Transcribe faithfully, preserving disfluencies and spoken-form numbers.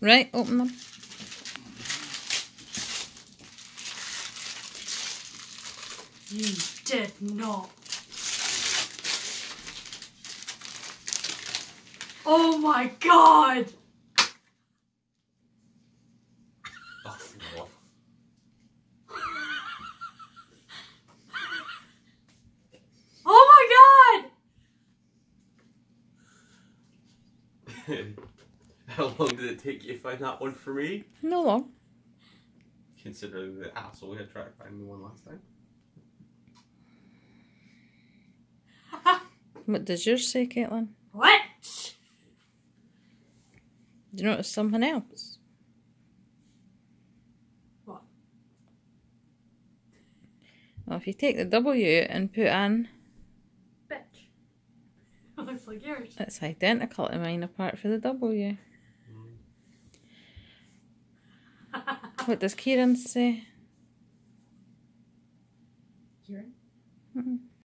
Right, open them. You did not. Oh my god! Oh, no. Oh my god! How long did it take you to find that one for me? No long. Considering the asshole we had tried to find me one last time. What does yours say, Caitlin? What? Do you notice something else? What? Well, if you take the W and put in, Bitch. It looks like yours. it's identical to mine apart from the W. What does Kieran say? Kieran? Mm-hmm.